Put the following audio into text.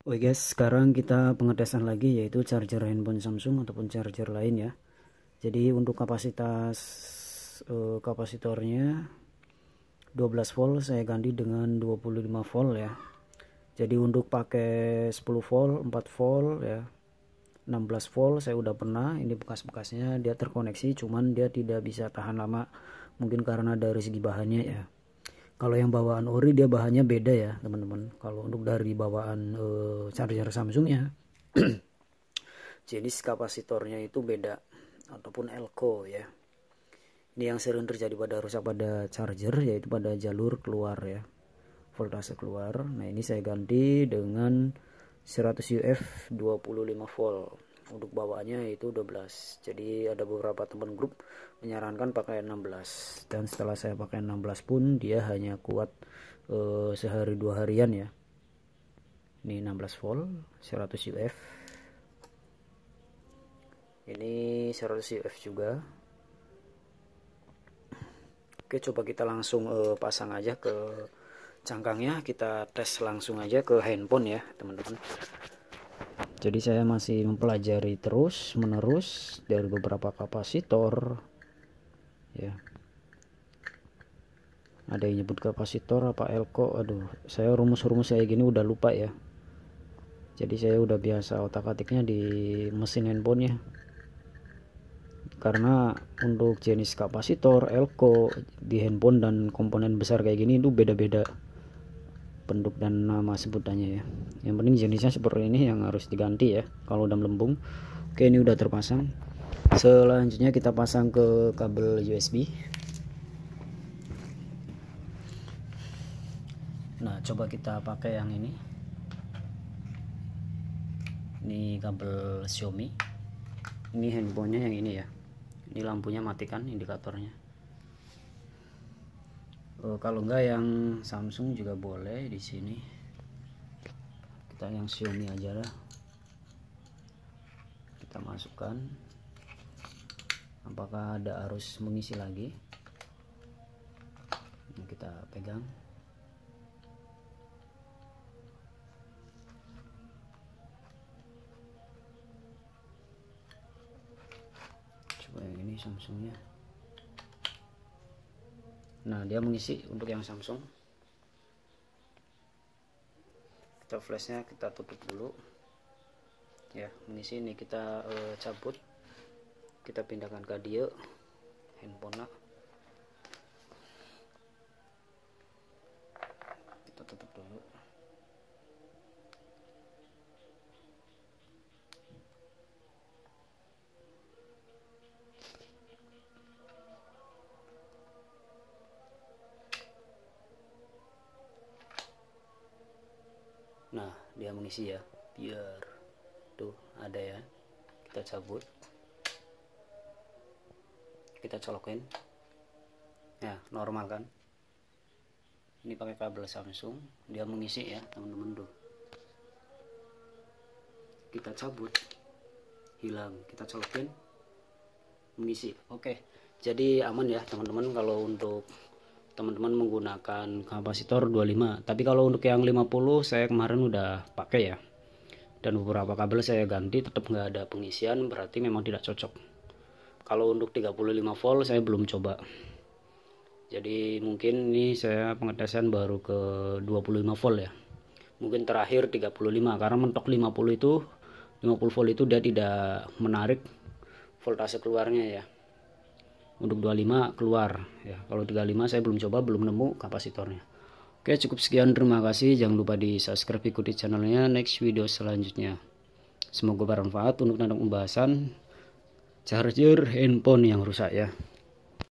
Oke guys, sekarang kita pengetesan lagi yaitu charger handphone Samsung ataupun charger lain ya. Jadi untuk kapasitas kapasitornya 12 volt saya ganti dengan 25 volt ya. Jadi untuk pakai 10 volt, 4 volt ya, 16 volt saya udah pernah. Ini bekas-bekasnya, dia terkoneksi cuman dia tidak bisa tahan lama, mungkin karena dari segi bahannya ya. Kalau yang bawaan ori dia bahannya beda ya teman-teman. Kalau untuk dari bawaan charger Samsungnya jenis kapasitornya itu beda ataupun elko ya. Ini yang sering terjadi pada rusak pada charger, yaitu pada jalur keluar ya, voltase keluar. Nah ini saya ganti dengan 100 UF 25 volt. Untuk bawaannya itu 12. Jadi ada beberapa teman grup menyarankan pakai 16, dan setelah saya pakai 16 pun dia hanya kuat sehari 2 harian ya. Ini 16 volt 100 UF, ini 100 UF juga. Oke, coba kita langsung pasang aja ke cangkangnya, kita tes langsung aja ke handphone ya teman-teman. Jadi saya masih mempelajari terus menerus dari beberapa kapasitor ya. Ada yang nyebut kapasitor apa elko, aduh saya rumus-rumus kayak gini udah lupa ya. Jadi saya udah biasa otak-atiknya di mesin handphonenya. Karena untuk jenis kapasitor elko di handphone dan komponen besar kayak gini itu beda-beda bentuk dan nama sebutannya ya. Yang penting jenisnya seperti ini yang harus diganti ya kalau udah melembung. Oke, ini udah terpasang. Selanjutnya kita pasang ke kabel USB. Nah coba kita pakai yang ini. Ini kabel Xiaomi. Ini handphonenya yang ini ya. Ini lampunya matikan indikatornya. Kalau enggak yang Samsung juga boleh di sini. Kita yang Xiaomi aja lah. Kita masukkan. Apakah ada arus mengisi lagi? Ini kita pegang. Coba yang ini Samsungnya. Nah dia mengisi untuk yang Samsung. Kita flashnya kita tutup dulu ya. Mengisi ini kita cabut, kita pindahkan ke dia handphone lah. Kita tutup dulu. Nah dia mengisi ya, biar tuh ada ya. Kita cabut, kita colokin ya, normal kan. Ini pakai kabel Samsung, dia mengisi ya teman-teman tuh. Kita cabut, hilang, kita colokin, mengisi. Oke, jadi aman ya teman-teman kalau untuk teman-teman menggunakan kapasitor 25. Tapi kalau untuk yang 50 saya kemarin udah pakai ya, dan beberapa kabel saya ganti tetap nggak ada pengisian, berarti memang tidak cocok. Kalau untuk 35 volt saya belum coba, jadi mungkin ini saya pengetesan baru ke 25 volt ya. Mungkin terakhir 35, karena mentok 50 itu 50 volt itu dia tidak menarik voltase keluarnya ya. Untuk 25 keluar ya. Kalau 35 saya belum coba, belum nemu kapasitornya. Oke, cukup sekian, terima kasih. Jangan lupa di subscribe, ikuti channelnya next video selanjutnya. Semoga bermanfaat untuk tentang pembahasan charger handphone yang rusak ya.